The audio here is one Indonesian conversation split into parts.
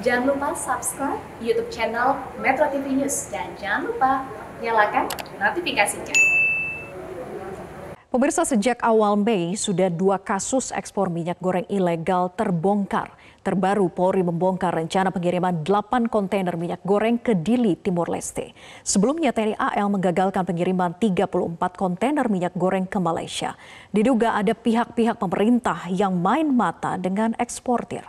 Jangan lupa subscribe YouTube channel Metro TV News dan jangan lupa nyalakan notifikasinya. Pemirsa, sejak awal Mei sudah 2 kasus ekspor minyak goreng ilegal terbongkar. Terbaru, Polri membongkar rencana pengiriman 8 kontainer minyak goreng ke Dili, Timor Leste. Sebelumnya TNI AL menggagalkan pengiriman 34 kontainer minyak goreng ke Malaysia. Diduga ada pihak-pihak pemerintah yang main mata dengan eksportir.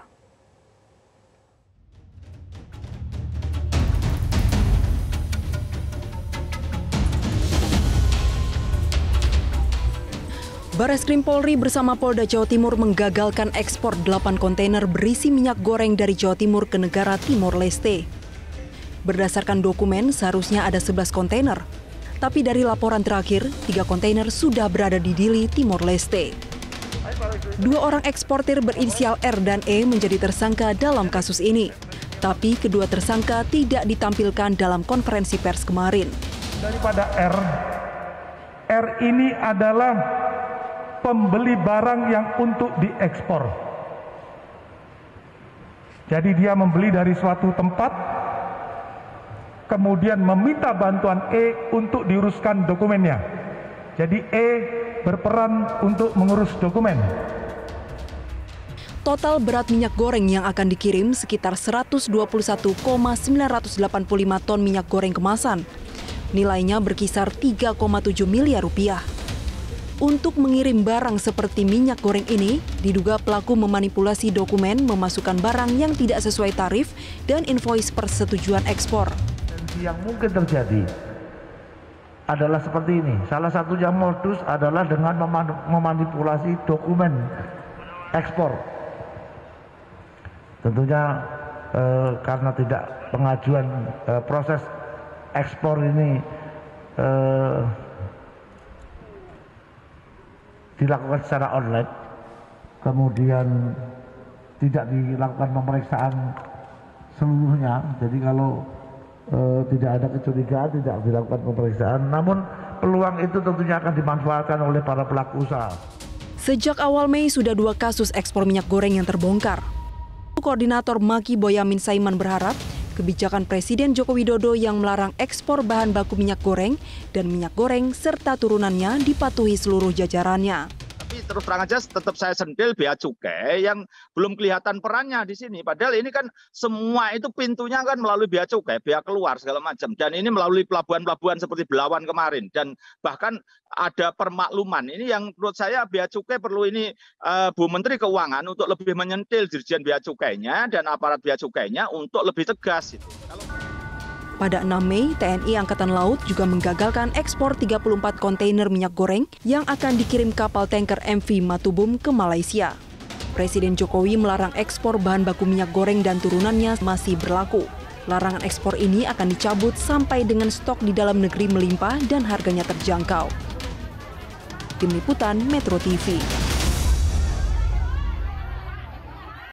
Bareskrim Polri bersama Polda Jawa Timur menggagalkan ekspor 8 kontainer berisi minyak goreng dari Jawa Timur ke negara Timor Leste. Berdasarkan dokumen, seharusnya ada 11 kontainer. Tapi dari laporan terakhir, 3 kontainer sudah berada di Dili, Timor Leste. 2 orang eksportir berinisial R dan E menjadi tersangka dalam kasus ini. Tapi kedua tersangka tidak ditampilkan dalam konferensi pers kemarin. Daripada R ini adalah pembeli barang yang untuk diekspor. Jadi dia membeli dari suatu tempat, kemudian meminta bantuan E untuk diuruskan dokumennya. Jadi E berperan untuk mengurus dokumen. Total berat minyak goreng yang akan dikirim sekitar 121,985 ton minyak goreng kemasan. Nilainya berkisar 3,7 miliar rupiah. Untuk mengirim barang seperti minyak goreng ini, diduga pelaku memanipulasi dokumen memasukkan barang yang tidak sesuai tarif dan invoice persetujuan ekspor. Yang mungkin terjadi adalah seperti ini. Salah satunya modus adalah dengan memanipulasi dokumen ekspor. Tentunya karena tidak pengajuan proses ekspor ini dilakukan secara online, kemudian tidak dilakukan pemeriksaan seluruhnya. Jadi kalau tidak ada kecurigaan, tidak dilakukan pemeriksaan. Namun peluang itu tentunya akan dimanfaatkan oleh para pelaku usaha. Sejak awal Mei sudah 2 kasus ekspor minyak goreng yang terbongkar. Koordinator Maki Boyamin Saiman berharap kebijakan Presiden Joko Widodo yang melarang ekspor bahan baku minyak goreng dan minyak goreng serta turunannya dipatuhi seluruh jajarannya. Tapi terus terang aja tetap saya sentil bea cukai yang belum kelihatan perannya di sini. Padahal ini kan semua itu pintunya kan melalui bea cukai, bea keluar segala macam. Dan ini melalui pelabuhan-pelabuhan seperti Belawan kemarin. Dan bahkan ada permakluman. Ini yang menurut saya bea cukai perlu ini Bu Menteri Keuangan untuk lebih menyentil Dirjen Bea Cukainya dan aparat bea cukainya untuk lebih tegas. Pada 6 Mei, TNI Angkatan Laut juga menggagalkan ekspor 34 kontainer minyak goreng yang akan dikirim kapal tanker MV Matubum ke Malaysia. Presiden Jokowi melarang ekspor bahan baku minyak goreng dan turunannya masih berlaku. Larangan ekspor ini akan dicabut sampai dengan stok di dalam negeri melimpah dan harganya terjangkau. Tim Liputan Metro TV.